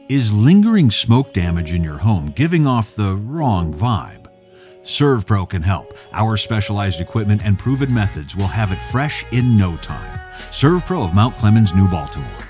Is lingering smoke damage in your home giving off the wrong vibe? ServPro can help. Our specialized equipment and proven methods will have it fresh in no time. ServPro of Mount Clemens, New Baltimore.